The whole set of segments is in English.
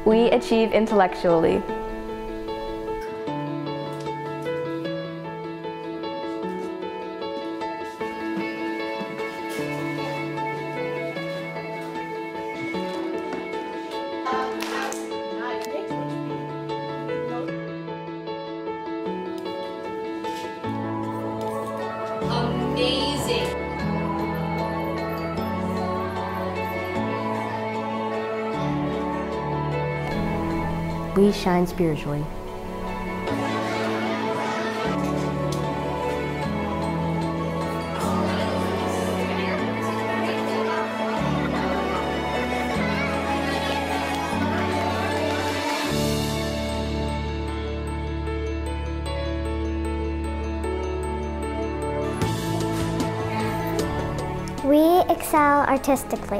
We achieve intellectually. Amazing. We shine spiritually. We excel artistically.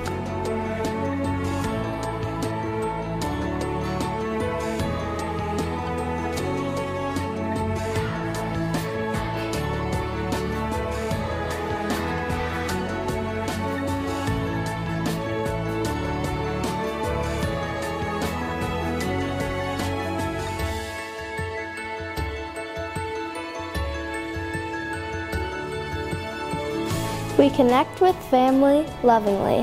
We connect with family lovingly.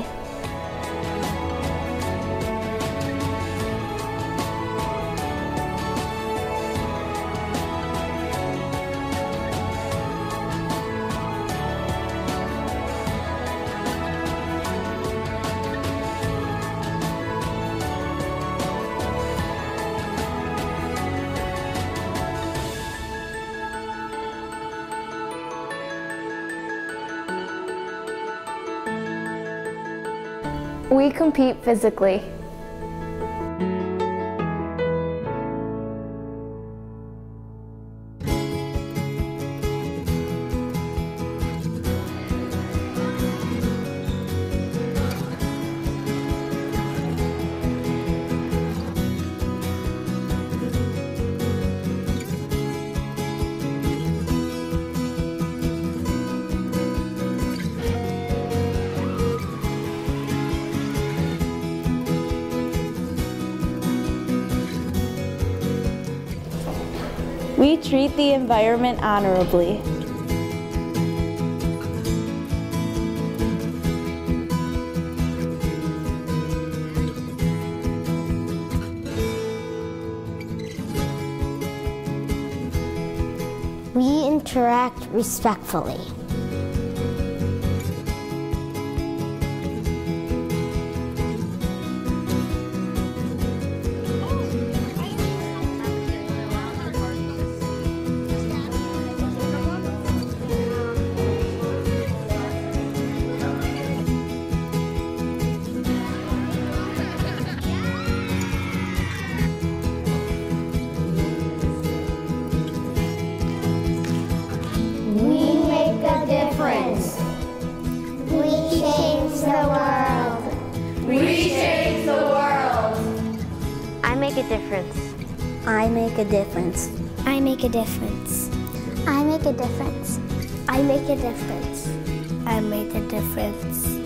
We compete physically. We treat the environment honorably. We interact respectfully. We change the world. We change the world. I make a difference. I make a difference. I make a difference. I make a difference. I make a difference. I make a difference.